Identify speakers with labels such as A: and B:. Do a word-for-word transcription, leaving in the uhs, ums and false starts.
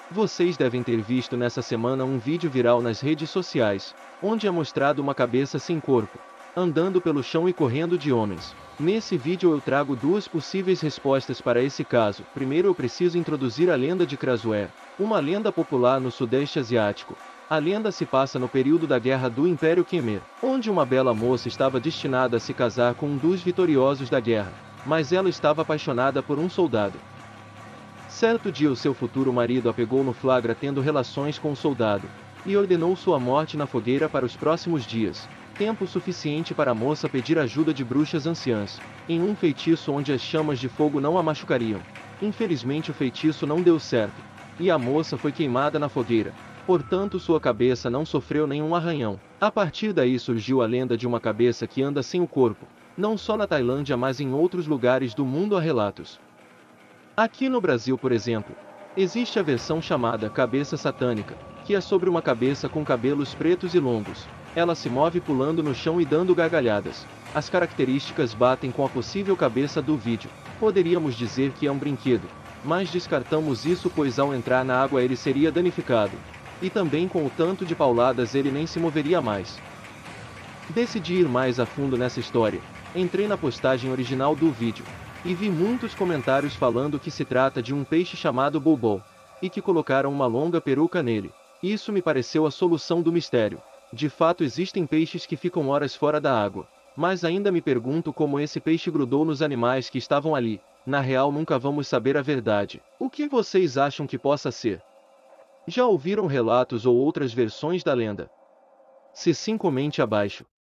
A: Vocês devem ter visto nessa semana um vídeo viral nas redes sociais, onde é mostrado uma cabeça sem corpo, andando pelo chão e correndo de homens. Nesse vídeo eu trago duas possíveis respostas para esse caso. Primeiro eu preciso introduzir a lenda de Krasue, uma lenda popular no Sudeste Asiático. A lenda se passa no período da Guerra do Império Khmer, onde uma bela moça estava destinada a se casar com um dos vitoriosos da guerra, mas ela estava apaixonada por um soldado. Certo dia o seu futuro marido a pegou no flagra tendo relações com o soldado, e ordenou sua morte na fogueira para os próximos dias, tempo suficiente para a moça pedir ajuda de bruxas anciãs, em um feitiço onde as chamas de fogo não a machucariam. Infelizmente o feitiço não deu certo, e a moça foi queimada na fogueira, portanto sua cabeça não sofreu nenhum arranhão. A partir daí surgiu a lenda de uma cabeça que anda sem o corpo, não só na Tailândia mas em outros lugares do mundo há relatos. Aqui no Brasil, por exemplo, existe a versão chamada cabeça satânica, que é sobre uma cabeça com cabelos pretos e longos. Ela se move pulando no chão e dando gargalhadas. As características batem com a possível cabeça do vídeo. Poderíamos dizer que é um brinquedo, mas descartamos isso pois ao entrar na água ele seria danificado. E também com o tanto de pauladas ele nem se moveria mais. Decidi ir mais a fundo nessa história. Entrei na postagem original do vídeo e vi muitos comentários falando que se trata de um peixe chamado Bulbul, e que colocaram uma longa peruca nele. Isso me pareceu a solução do mistério. De fato existem peixes que ficam horas fora da água, mas ainda me pergunto como esse peixe grudou nos animais que estavam ali. Na real nunca vamos saber a verdade. O que vocês acham que possa ser? Já ouviram relatos ou outras versões da lenda? Se sim, comente abaixo.